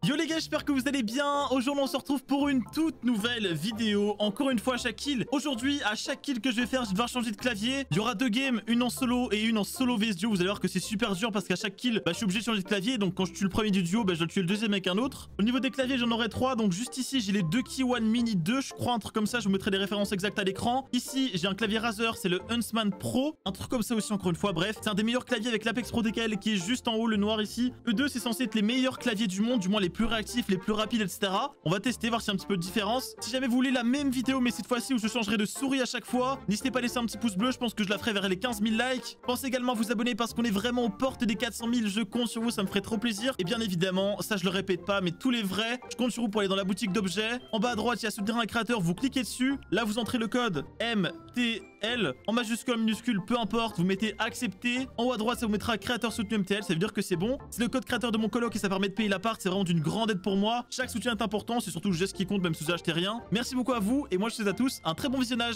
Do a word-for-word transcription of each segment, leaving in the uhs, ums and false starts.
Yo les gars, j'espère que vous allez bien. Aujourd'hui on se retrouve pour une toute nouvelle vidéo. Encore une fois à chaque kill. Aujourd'hui à chaque kill que je vais faire, je vais devoir changer de clavier. Il y aura deux games, une en solo et une en solo vs duo. Vous allez voir que c'est super dur parce qu'à chaque kill, bah, je suis obligé de changer de clavier. Donc quand je tue le premier du duo, bah, je dois tuer le deuxième avec un autre. Au niveau des claviers, j'en aurai trois. Donc juste ici, j'ai les deux Key One Mini deux, je crois, un truc comme ça. Je vous mettrai les références exactes à l'écran. Ici, j'ai un clavier Razer, c'est le Huntsman Pro. Un truc comme ça aussi, encore une fois. Bref, c'est un des meilleurs claviers avec l'Apex Pro D K L qui est juste en haut, le noir ici. E deux, c'est censé être les meilleurs claviers du monde, du moins les plus réactifs, les plus rapides, et cetera. On va tester, voir s'il y a un petit peu de différence. Si jamais vous voulez la même vidéo, mais cette fois-ci où je changerai de souris à chaque fois, n'hésitez pas à laisser un petit pouce bleu. Je pense que je la ferai vers les quinze mille likes. Pensez également à vous abonner parce qu'on est vraiment aux portes des quatre cent mille. Je compte sur vous, ça me ferait trop plaisir. Et bien évidemment, ça je le répète pas, mais tous les vrais, je compte sur vous pour aller dans la boutique d'objets. En bas à droite, il y a soutenir un créateur, vous cliquez dessus. Là, vous entrez le code M T L en majuscule, en minuscule, peu importe. Vous mettez accepter. En haut à droite, ça vous mettra créateur soutenu M T L. Ça veut dire que c'est bon. C'est le code créateur de mon coloc et ça permet de payer l'appart. C'est vraiment d'une grande aide pour moi. Chaque soutien est important. C'est surtout le geste qui compte, même si vous achetez rien. Merci beaucoup à vous. Et moi, je vous souhaite à tous un très bon visionnage.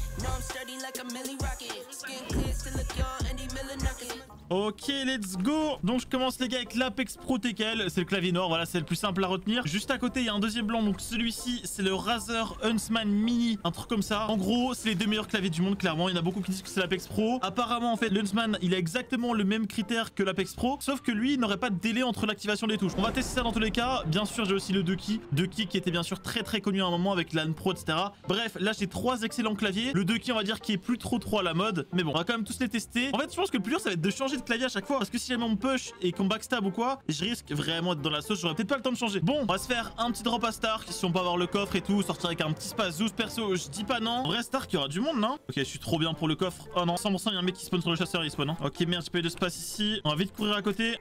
Ok, let's go. Donc je commence les gars avec l'Apex Pro D K L. C'est le clavier noir, voilà, c'est le plus simple à retenir. Juste à côté, il y a un deuxième blanc. Donc celui-ci, c'est le Razer Huntsman Mini, un truc comme ça. En gros, c'est les deux meilleurs claviers du monde, clairement. Il y en a beaucoup qui disent que c'est l'Apex Pro. Apparemment, en fait, le Huntsman, il a exactement le même critère que l'Apex Pro, sauf que lui, il n'aurait pas de délai entre l'activation des touches. On va tester ça dans tous les cas. Bien sûr, j'ai aussi le deux Key. deux Key qui était bien sûr très très connu à un moment avec l'A N Pro, et cetera. Bref, là, j'ai trois excellents claviers. Le deux Key, on va dire, qui est plus trop trop à la mode. Mais bon, on va quand même tous les tester. En fait, je pense que le plus dur, ça va être de changer de clavier à chaque fois. Parce que si jamais on me push et qu'on backstab ou quoi, je risque vraiment d'être dans la sauce. J'aurais peut-être pas le temps de changer. Bon, on va se faire un petit drop à Stark. Si on peut avoir le coffre et tout, sortir avec un petit space Zeus perso, je dis pas non. En vrai, Stark, il y aura du monde, non? Ok, je suis trop bien pour le coffre. Oh non, cent pour cent, il y a un mec qui spawn sur le chasseur, il spawn, hein. Ok, merde, j'ai pas eu de space ici. On va vite courir à côté.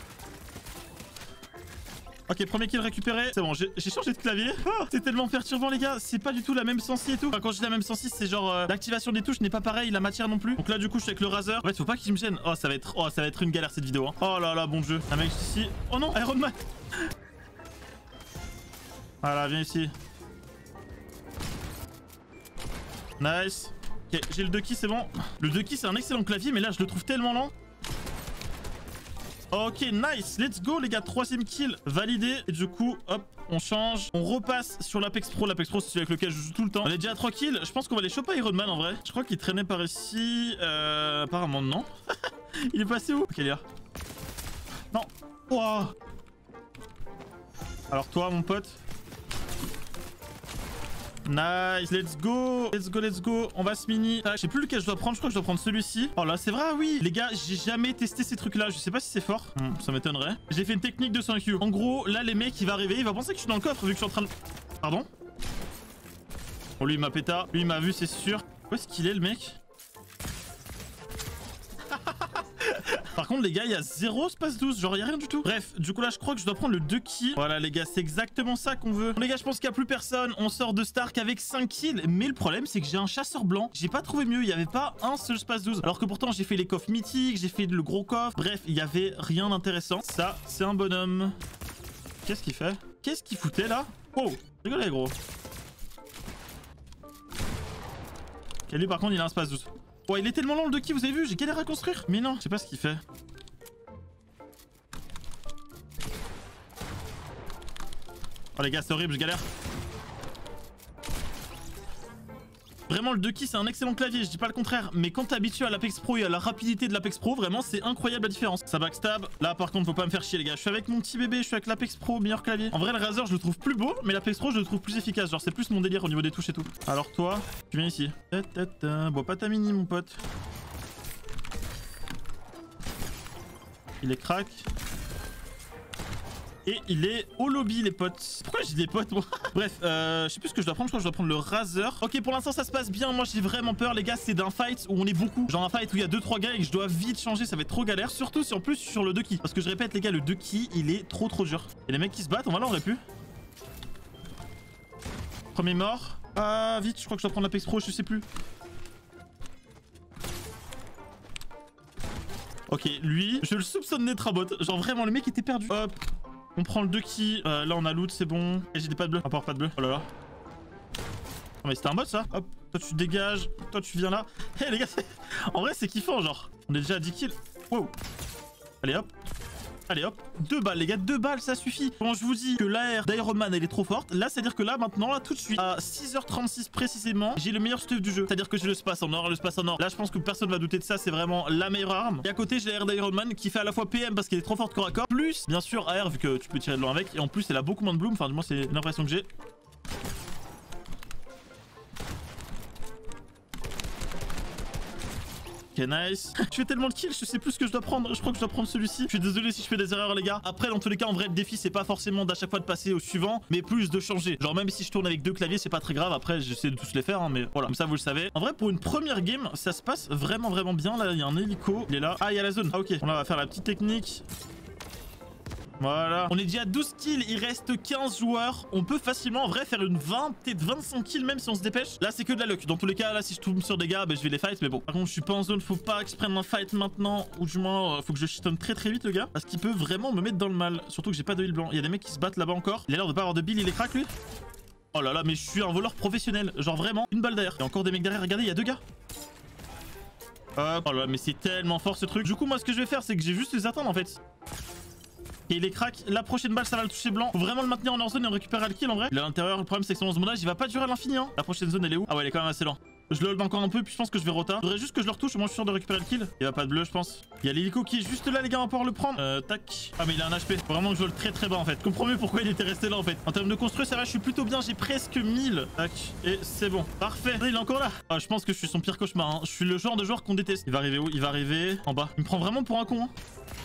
Ok, premier kill récupéré. C'est bon, j'ai changé de clavier. Oh, c'est tellement perturbant, les gars. C'est pas du tout la même sensi et tout. Enfin, quand je dis la même sensi, c'est genre euh, l'activation des touches n'est pas pareil, la matière non plus. Donc là, du coup, je suis avec le Razer. En fait, faut pas qu'il me gêne. Oh, ça va être, oh, ça va être une galère cette vidéo. Hein. Oh là là, bon jeu. Un mec ici. Oh non, Iron Man. Voilà, viens ici. Nice. Ok, j'ai le deux Key, c'est bon. Le deux Key, c'est un excellent clavier, mais là, je le trouve tellement lent. Ok, nice, let's go les gars, troisième kill validé. Et du coup, hop, on change. On repasse sur l'Apex Pro. L'Apex Pro, c'est celui avec lequel je joue tout le temps. On est déjà à trois kills. Je pense qu'on va les choper Iron Man en vrai. Je crois qu'il traînait par ici. Euh, apparemment, non. Il est passé où? Ok, les gars. Non. Wow. Alors toi, mon pote. Nice, let's go. Let's go, let's go. On va se mini. Ah, je sais plus lequel je dois prendre. Je crois que je dois prendre celui-ci. Oh là, c'est vrai, oui. Les gars, j'ai jamais testé ces trucs-là. Je sais pas si c'est fort. Hmm, ça m'étonnerait. J'ai fait une technique de cinq Q. En gros, là, les mecs, il va arriver. Il va penser que je suis dans le coffre vu que je suis en train de... Pardon? Bon, lui, il m'a péta. Lui, il m'a vu, c'est sûr. Où est-ce qu'il est, le mec? Par contre, les gars, il y a zéro space douze. Genre, il n'y a rien du tout. Bref, du coup, là, je crois que je dois prendre le deux Key. Voilà, les gars, c'est exactement ça qu'on veut. Bon, les gars, je pense qu'il n'y a plus personne. On sort de Stark avec cinq kills. Mais le problème, c'est que j'ai un chasseur blanc. J'ai pas trouvé mieux. Il n'y avait pas un seul space douze. Alors que pourtant, j'ai fait les coffres mythiques. J'ai fait le gros coffre. Bref, il n'y avait rien d'intéressant. Ça, c'est un bonhomme. Qu'est-ce qu'il fait? Qu'est-ce qu'il foutait, là? Oh, rigolez, gros. Ok, lui, par contre, il a un space douze. Oh, il est tellement lent le deux Key, vous avez vu? J'ai galéré à construire. Mais non, je sais pas ce qu'il fait. Oh les gars, c'est horrible, je galère. Vraiment, le deux Key, c'est un excellent clavier, je dis pas le contraire. Mais quand t'es habitué à l'Apex Pro et à la rapidité de l'Apex Pro, vraiment, c'est incroyable la différence. Ça backstab. Là, par contre, faut pas me faire chier, les gars. Je suis avec mon petit bébé, je suis avec l'Apex Pro, meilleur clavier. En vrai, le Razer, je le trouve plus beau, mais l'Apex Pro, je le trouve plus efficace. Genre, c'est plus mon délire au niveau des touches et tout. Alors, toi, tu viens ici. Bois pas ta mini, mon pote. Il est crack. Et il est au lobby, les potes. Pourquoi j'ai des potes, moi? Bref, euh, je sais plus ce que je dois prendre. Je crois que je dois prendre le Razer. Ok, pour l'instant, ça se passe bien. Moi, j'ai vraiment peur, les gars. C'est d'un fight où on est beaucoup. Genre un fight où il y a deux trois gars et que je dois vite changer. Ça va être trop galère. Surtout si en plus, je suis sur le deux Key. Parce que je répète, les gars, le deux Key, il est trop trop dur. Et les mecs qui se battent, on va là, on aurait pu. Premier mort. Ah, vite, je crois que je dois prendre l'Apex Pro, je sais plus. Ok, lui, je le soupçonne d'être un bot. Genre vraiment, le mec était perdu. Hop. On prend le deux Key. Euh, là, on a loot, c'est bon. Et j'ai des pattes bleues. À part pas de bleu. Oh là là. Non, mais c'était un bot, ça. Hop. Toi, tu dégages. Toi, tu viens là. Hé, hey, les gars, en vrai, c'est kiffant, genre. On est déjà à dix kills. Wow. Allez, hop. Allez hop, deux balles les gars, deux balles ça suffit. Quand je vous dis que l'A R d'Iron Man elle est trop forte, là c'est à dire que là maintenant là tout de suite à six heures trente-six précisément, j'ai le meilleur stuff du jeu. C'est à dire que j'ai le space en or, le space en or. Là je pense que personne va douter de ça, c'est vraiment la meilleure arme. Et à côté j'ai l'A R d'Iron Man qui fait à la fois P M parce qu'elle est trop forte corps à corps, plus bien sûr A R vu que tu peux tirer de loin avec, et en plus elle a beaucoup moins de bloom, enfin du moins c'est l'impression que j'ai. Ok, nice. Je fais tellement de kills, je sais plus ce que je dois prendre. Je crois que je dois prendre celui-ci. Je suis désolé si je fais des erreurs, les gars. Après, dans tous les cas, en vrai, le défi, c'est pas forcément d'à chaque fois de passer au suivant, mais plus de changer. Genre, même si je tourne avec deux claviers, c'est pas très grave. Après, j'essaie de tous les faire, hein, mais voilà. Comme ça, vous le savez. En vrai, pour une première game, ça se passe vraiment, vraiment bien. Là, il y a un hélico. Il est là. Ah, il y a la zone. Ah, ok. On va faire la petite technique. Voilà. On est déjà à douze kills, il reste quinze joueurs. On peut facilement en vrai faire une vingt, peut-être vingt-cinq kills même si on se dépêche. Là c'est que de la luck. Dans tous les cas, là si je tombe sur des gars, bah, je vais les fight. Mais bon, par contre je suis pas en zone, faut pas que je prenne un fight maintenant. Ou du moins, euh, faut que je shitonne très très vite le gars. Parce qu'il peut vraiment me mettre dans le mal. Surtout que j'ai pas de heal blanc. Il y a des mecs qui se battent là-bas encore. Il a l'air de pas avoir de build, il est crack lui. Oh là là, mais je suis un voleur professionnel. Genre vraiment, une balle derrière. Il y a encore des mecs derrière, regardez, il y a deux gars. Hop. Oh là là, mais c'est tellement fort ce truc. Du coup moi ce que je vais faire c'est que j'ai juste les attendre en fait. Et il est crack. La prochaine balle, ça va le toucher blanc. Faut vraiment le maintenir en hors zone et on récupère le kill en vrai. Il est à l'intérieur. Le problème, c'est que son mondage, il va pas durer à l'infini. Hein. La prochaine zone, elle est où? Ah ouais, elle est quand même assez lent. Je le hold encore un peu, puis je pense que je vais rota. Faudrait juste que je le retouche. Au moins, je suis sûr de récupérer le kill. Il va pas de bleu, je pense. Il y a l'hélico qui est juste là, les gars. On va pouvoir le prendre. Euh, tac. Ah, mais il a un H P. Faut vraiment que je le très très bas en fait. Je comprends mieux pourquoi il était resté là en fait. En termes de construit, ça va, je suis plutôt bien. J'ai presque mille. Tac. Et c'est bon. Parfait. Il est encore là. Ah, je pense que je suis son pire cauchemar. Hein. Je suis le genre de joueur qu'on déteste. Il va arriver où? Il va arriver en bas. Il me prend vraiment pour un con. Hein.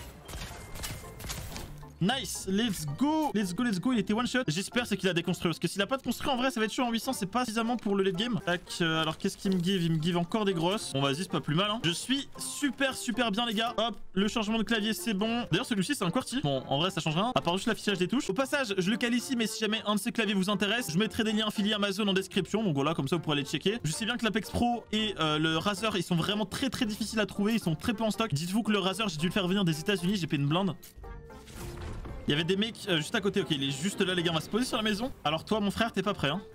Nice, let's go, let's go, let's go. Il était one shot. J'espère c'est qu'il a déconstruit. Parce que s'il a pas de construit en vrai, ça va être chaud en huit cents. C'est pas suffisamment pour le late game. Tac, euh, alors qu'est-ce qu'il me give? Il me give encore des grosses. Bon, vas-y, c'est pas plus mal. Hein. Je suis super, super bien, les gars. Hop, le changement de clavier, c'est bon. D'ailleurs, celui-ci, c'est un QWERTY. Bon, en vrai, ça change rien. À part juste l'affichage des touches. Au passage, je le cale ici, mais si jamais un de ces claviers vous intéresse, je mettrai des liens affiliés Amazon en description. Donc voilà, comme ça, vous pourrez les checker. Je sais bien que l'Apex Pro et euh, le Razer, ils sont vraiment très, très difficiles à trouver. Ils sont très peu en stock. Dites-vous que le Razer, j'ai dû le faire venir des États-Unis. J'ai payé une blinde. Il y avait des mecs euh, juste à côté. Ok, il est juste là, les gars. On va se poser sur la maison. Alors toi, mon frère, t'es pas prêt, hein?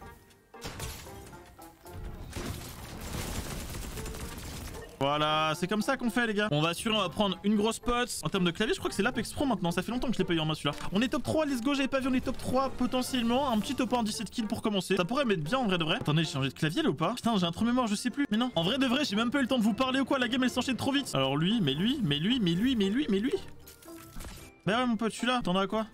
Voilà, c'est comme ça qu'on fait, les gars. On va assurer, on va prendre une grosse pot. En termes de clavier, je crois que c'est l'Apex Pro maintenant. Ça fait longtemps que je l'ai payé en main, celui-là. On est top trois, let's go. J'avais pas vu, on est top trois potentiellement. Un petit top un dix-sept kills pour commencer. Ça pourrait mettre bien en vrai de vrai. Attendez, j'ai changé de clavier là ou pas? Putain, j'ai un trou de mémoire, je sais plus. Mais non, en vrai de vrai, j'ai même pas eu le temps de vous parler ou quoi. La game, elle s'enchaîne trop vite. Alors lui, mais lui, mais lui, mais lui, mais lui, mais lui. Bah ouais, mon pote, je suis là. T'en as à quoi?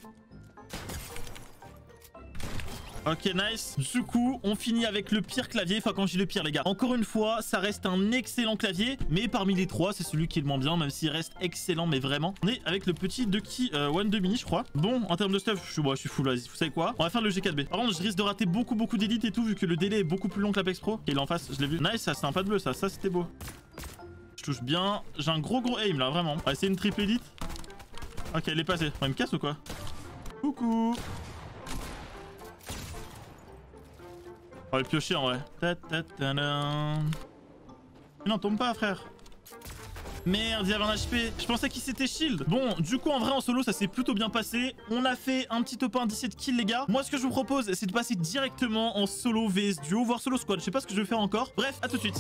Ok, nice. Du coup, on finit avec le pire clavier. Enfin, quand je dis le pire, les gars. Encore une fois, ça reste un excellent clavier. Mais parmi les trois, c'est celui qui est le moins bien, même s'il reste excellent, mais vraiment. On est avec le petit Ducky euh, One deux mini, je crois. Bon, en termes de stuff, je suis, bon, je suis full. Vas-y, vous savez quoi? On va faire le G quatre B. Par contre, je risque de rater beaucoup, beaucoup d'élites et tout, vu que le délai est beaucoup plus long que l'Apex Pro. Et il est en face, je l'ai vu. Nice, ça, c'est un pas de bleu, ça. Ça, c'était beau. Je touche bien. J'ai un gros, gros aim, là, vraiment. On va essayer une triple élite. Ok, elle est passée. Oh, il me casse ou quoi? Coucou. On va le piocher en vrai. Ta -ta -ta -ta. Non, tombe pas, frère. Merde, il y avait un H P. Je pensais qu'il s'était shield. Bon, du coup, en vrai, en solo, ça s'est plutôt bien passé. On a fait un petit top un dix-sept kills, les gars. Moi, ce que je vous propose, c'est de passer directement en solo V S duo, voire solo squad. Je sais pas ce que je vais faire encore. Bref, à tout de suite.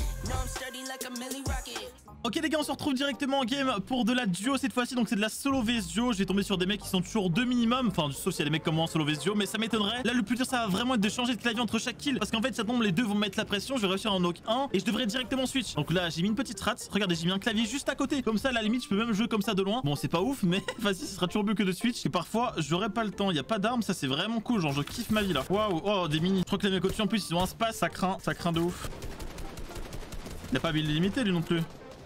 Ok les gars, on se retrouve directement en game pour de la duo cette fois-ci. Donc c'est de la solo V S duo. Je vais tomber sur des mecs qui sont toujours deux minimum. Enfin, sauf s'il y a des mecs comme moi en solo V S duo, mais ça m'étonnerait. Là, le plus dur, ça va vraiment être de changer de clavier entre chaque kill. Parce qu'en fait, ça tombe, les deux vont me mettre la pression. Je vais réussir à en knock un et je devrais directement switch. Donc là, j'ai mis une petite strat. Regardez, j'ai mis un clavier juste à côté. Comme ça, à la limite, je peux même jouer comme ça de loin. Bon, c'est pas ouf, mais vas-y, ce sera toujours mieux que de switch. Et parfois, j'aurais pas le temps. Il y a pas d'armes, ça c'est vraiment cool. Genre, je kiffe ma vie là. Waouh, oh, des mini. Je crois que les mecs au-dessus en plus, ils ont un space. Ça craint, ça craint de ouf. Il a pas build limité lui non plus.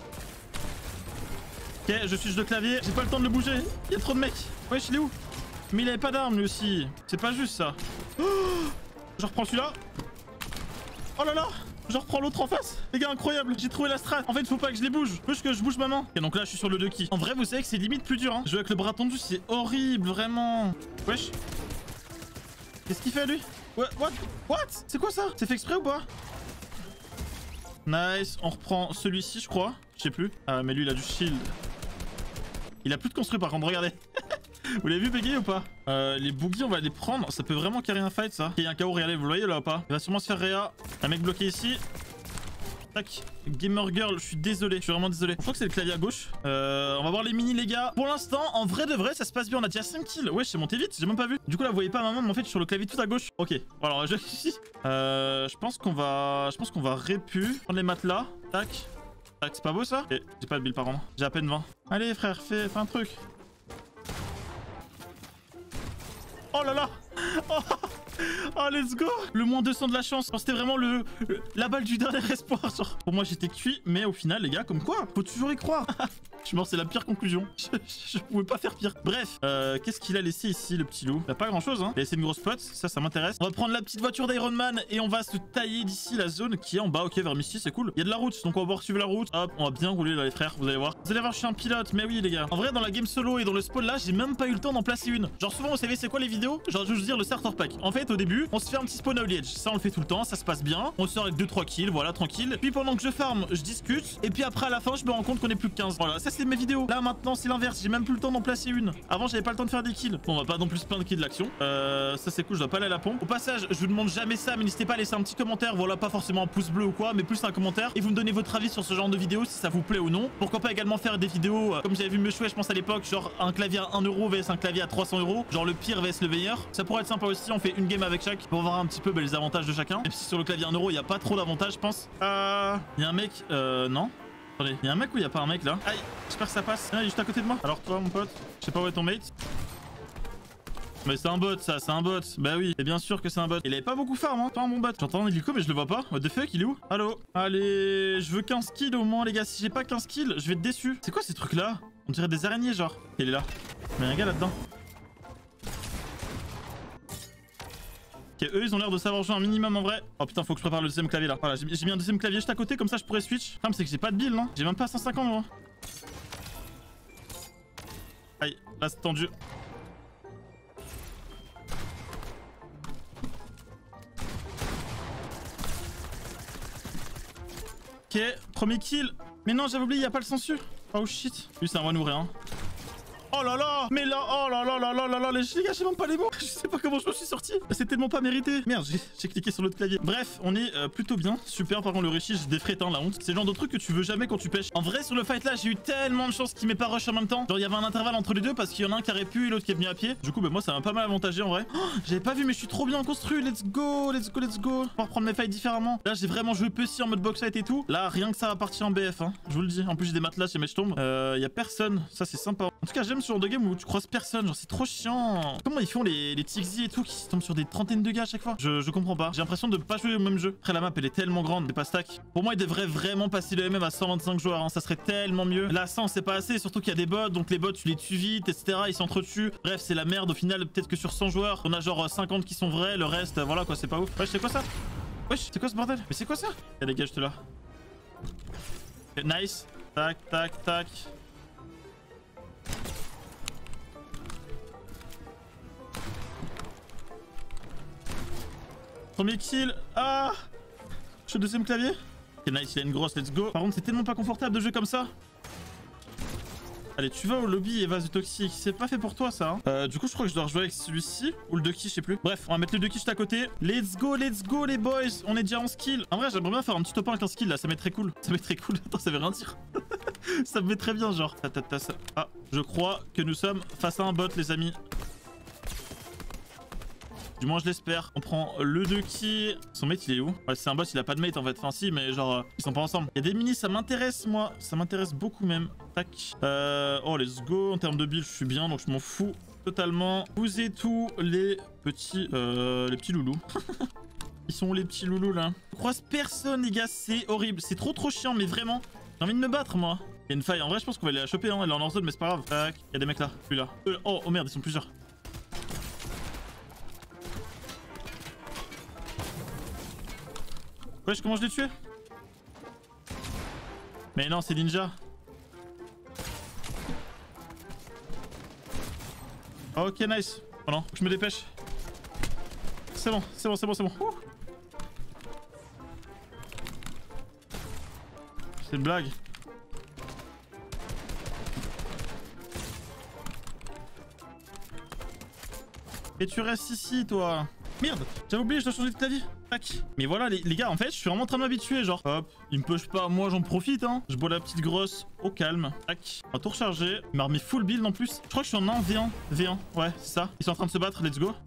Ok, je suis de clavier, j'ai pas le temps de le bouger. Il y a trop de mecs. Wesh, il est où? Mais il avait pas d'armes lui aussi. C'est pas juste ça. Oh, je reprends celui-là. Oh là là, je reprends l'autre en face. Les gars, incroyable. J'ai trouvé la strat. En fait, faut pas que je les bouge. Plus que je bouge ma main. Et donc là, je suis sur le Ducky. En vrai, vous savez que c'est limite plus dur. Hein. Jouer avec le bras tendu, c'est horrible, vraiment. Wesh. Qu'est-ce qu'il fait lui? What? What? What? C'est quoi ça? C'est fait exprès ou pas? Nice. On reprend celui-ci, je crois. Je sais plus. Ah, mais lui, il a du shield. Il a plus de construit par contre, regardez. Vous l'avez vu bégayer ou pas? euh, Les boogies, on va les prendre. Ça peut vraiment carrer un fight, ça. Il y a un K O, regardez, vous le voyez là ou pas? Il va sûrement se faire réa. Un mec bloqué ici. Tac. Gamer Girl, je suis désolé. Je suis vraiment désolé. Je crois que c'est le clavier à gauche. Euh, on va voir les mini, les gars. Pour l'instant, en vrai de vrai, ça se passe bien. On a déjà cinq kills. Ouais, je suis monté vite. J'ai même pas vu. Du coup, là, vous voyez pas ma main, mais en fait, je suis sur le clavier tout à gauche. Ok. Alors, je euh, je pense qu'on va... Je pense qu'on va répu. Prendre les matelas. Tac. Tac, c'est pas beau, ça? Et j'ai pas de build, par contre. J'ai à peine vingt. Allez, frère, fais, fais un truc. Oh là là. Oh, oh, let's go. Le moins deux cents de la chance. C'était vraiment le, le la balle du dernier espoir. Genre. Pour moi, j'étais cuit, mais au final, les gars, comme quoi, faut toujours y croire. Je suis mort, c'est la pire conclusion. Je, je, je pouvais pas faire pire. Bref, euh, qu'est-ce qu'il a laissé ici, le petit loup? Il a pas grand-chose, hein. Il a laissé une grosse pote, ça, ça m'intéresse. On va prendre la petite voiture d'Iron Man et on va se tailler d'ici la zone qui est en bas. Ok, vers ici, c'est cool. Il y a de la route, donc on va pouvoir suivre la route. Hop, on va bien rouler là, les frères, vous allez voir. Vous allez voir, je suis un pilote, mais oui, les gars. En vrai, dans la game solo et dans le spawn là, j'ai même pas eu le temps d'en placer une. Genre, souvent, vous savez, c'est quoi les vidéos? Genre, je veux dire, le starter pack. En fait, au début, on se fait un petit spawn out edge. Ça, on le fait tout le temps, ça se passe bien. On sort avec deux trois kills, voilà, tranquille. Puis pendant que je farm, je discute. Et puis après, à la fin, je me rends compte qu'on est plus que quinze. Voilà, ça, c'est mes vidéos. Là, maintenant, c'est l'inverse. J'ai même plus le temps d'en placer une. Avant, j'avais pas le temps de faire des kills. Bon, on va pas non plus se plaindre qu'il y ait de l'action. Euh, ça, c'est cool. Je dois pas aller à la pompe. Au passage, je vous demande jamais ça, mais n'hésitez pas à laisser un petit commentaire. Voilà, pas forcément un pouce bleu ou quoi, mais plus un commentaire. Et vous me donnez votre avis sur ce genre de vidéo, si ça vous plaît ou non. Pourquoi pas également faire des vidéos, euh, comme j'avais vu Meshway, je pense à l'époque, genre un clavier à un euro vs un clavier à trois cents euros. Genre le pire vs le meilleur. Ça pourrait être sympa aussi. On fait une game avec chaque pour voir un petit peu bah, les avantages de chacun. Même si sur le clavier à un euro, il y a pas trop d'avantages, je pense. Euh. Il y a un mec. Euh. Non. Attendez, il y a un mec ou il y a pas un mec là? Aïe, j'espère que ça passe. Ah, il est juste à côté de moi. Alors toi, mon pote, je sais pas où est ton mate. Mais c'est un bot, ça, c'est un bot. Bah oui, et bien sûr que c'est un bot. Il avait pas beaucoup farm, hein. Pas un bon bot. J'entends un hélico, mais je le vois pas. What the fuck, il est où? Allô? Allez, je veux quinze kills au moins, les gars. Si j'ai pas quinze kills, je vais être déçu. C'est quoi ces trucs là? On dirait des araignées, genre. Il est là. Mais il y a un gars là-dedans. Ok, eux ils ont l'air de savoir jouer un minimum en vrai. Oh putain, faut que je prépare le deuxième clavier là. Voilà, j'ai mis un deuxième clavier juste à côté, comme ça je pourrais switch. Ah, mais c'est que j'ai pas de build, hein. J'ai même pas cent cinquante, moi. Aïe, là c'est tendu. Ok, premier kill. Mais non, j'avais oublié, il y a pas le sensu. Oh shit. Lui, c'est un one ouvrir, hein. Oh là là. Mais là, oh là là là là là là, les gars, j'ai même pas les mots. Je sais pas comment je me suis sorti. C'est tellement pas mérité. Merde, j'ai cliqué sur l'autre clavier. Bref, on est euh, plutôt bien. Super, par contre, le Rishi, je défrète, hein, la honte. C'est le genre de truc que tu veux jamais quand tu pêches. En vrai, sur le fight là, j'ai eu tellement de chance qu'il m'ait pas rush en même temps. Genre, il y avait un intervalle entre les deux parce qu'il y en a un qui aurait pu et l'autre qui est venu à pied. Du coup, bah, moi, ça m'a pas mal avantagé en vrai. Oh, j'avais pas vu, mais je suis trop bien construit. Let's go, let's go, let's go. Pour reprendre mes fights différemment. Là, j'ai vraiment joué petit en mode box fight et tout. Là, rien que ça va partir en B F, hein. Je vous le dis. En plus, j'ai des matelas chez Matchtomb. Euh, y a personne. Ça, c'est sympa. En tout cas, j'aime ce genre de game où tu croises personne. Genre, c'est trop chiant. Comment ils font les, les T X I et tout qui tombent sur des trentaines de gars à chaque fois? Je, je comprends pas. J'ai l'impression de pas jouer au même jeu. Après, la map, elle est tellement grande. C'est pas stack. Pour moi, il devrait vraiment passer le M M à cent vingt-cinq joueurs. Hein. Ça serait tellement mieux. Là, cent, c'est pas assez. Surtout qu'il y a des bots. Donc, les bots, tu les tues vite, et cetera. Ils s'entretuent. Bref, c'est la merde. Au final, peut-être que sur cent joueurs, on a genre cinquante qui sont vrais. Le reste, voilà quoi, c'est pas ouf. Wesh, c'est quoi ça? Wesh, c'est quoi ce bordel? Mais c'est quoi ça? Y'a des gars, je te là. Okay, nice. Tac, tac, tac. Premier kill. Ah, je suis au deuxième clavier. Ok, nice, il a une grosse, let's go. Par contre, c'est tellement pas confortable de jouer comme ça. Allez, tu vas au lobby et vas-y toxique. C'est pas fait pour toi ça. Hein. Euh, du coup, je crois que je dois rejouer avec celui-ci ou le Ducky, je sais plus. Bref, on va mettre le Ducky juste à côté. Let's go, let's go les boys. On est déjà en skill. En vrai, j'aimerais bien faire un petit top un avec un skill là. Ça m'est très cool. Ça m'est très cool. Attends, ça veut rien dire. Ça me met très bien, genre. Ah, je crois que nous sommes face à un bot, les amis. Du moins je l'espère. On prend le Ducky. Son mate il est où? Ouais, c'est un boss, il a pas de mate en fait. Enfin si, mais genre euh, ils sont pas ensemble. Il y a des minis, ça m'intéresse moi. Ça m'intéresse beaucoup même. Tac. Euh, oh let's go. En termes de build je suis bien donc je m'en fous totalement. Vous êtes tous les petits euh, les petits loulous. Ils sont où les petits loulous là? Je croise personne les gars, c'est horrible. C'est trop trop chiant mais vraiment. J'ai envie de me battre moi. Il y a une faille. En vrai je pense qu'on va aller la choper hein. Elle est en hors zone mais c'est pas grave. Tac. Il y a des mecs là. Lui là. Euh, oh, oh merde ils sont plusieurs. Wesh, comment je l'ai tué? Mais non, c'est Ninja. Ok, nice. Oh non, faut que je me dépêche. C'est bon, c'est bon, c'est bon, c'est bon. C'est une blague. Et tu restes ici, toi. Merde, j'avais oublié, je dois changer de clavier. Tac. Mais voilà, les, les gars, en fait, je suis vraiment en train de m'habituer. Genre, hop, il me push pas. Moi, j'en profite, hein. Je bois la petite grosse au calme. Tac. On va tout recharger. Il m'a remis full build en plus. Je crois que je suis en un V un. V un. Ouais, c'est ça. Ils sont en train de se battre. Let's go.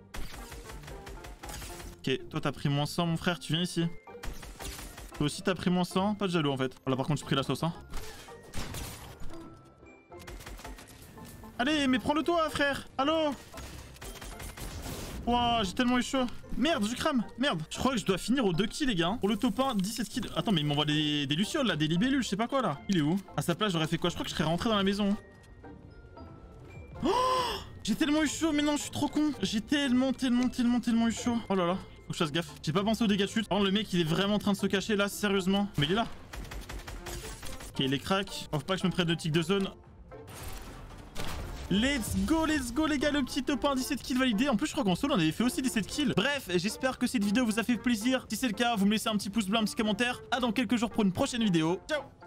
Ok, toi, t'as pris moins cent, mon frère. Tu viens ici. Toi aussi, t'as pris moins cent. Pas de jaloux, en fait. Oh là, par contre, j'ai pris la sauce, hein. Allez, mais prends-le toi, frère. Allô? Ouah, j'ai tellement eu chaud. Merde, je crame. Merde. Je crois que je dois finir aux deux kills, les gars. Pour le top un, dix-sept kills. Attends, mais il m'envoie des, des lucioles, là. Des libellules, je sais pas quoi, là. Il est où? À sa place, j'aurais fait quoi? Je crois que je serais rentré dans la maison. Oh, j'ai tellement eu chaud, mais non, je suis trop con. J'ai tellement, tellement, tellement, tellement eu chaud. Oh là là. Faut que je fasse gaffe. J'ai pas pensé aux dégâts de chute. Oh, le mec, il est vraiment en train de se cacher, là, sérieusement. Mais il est là. Ok, il est crack. Faut pas que je me prenne de tic de zone. Let's go, let's go les gars, le petit top un, dix-sept kills validé. En plus je crois qu'en solo on avait fait aussi dix-sept kills. Bref, j'espère que cette vidéo vous a fait plaisir. Si c'est le cas, vous me laissez un petit pouce bleu, un petit commentaire. À dans quelques jours pour une prochaine vidéo. Ciao.